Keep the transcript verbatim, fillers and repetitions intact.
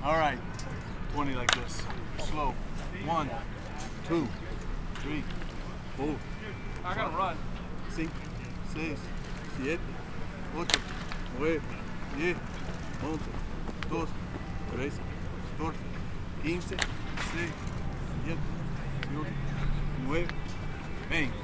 All right. twenty like this. Slow. One, two, three, four. I gotta run. Cinco, seis, siete, ocho, nueve, diez, once, dos, tres, catorce, quince, seis, siete, ocho, nueve, veinte.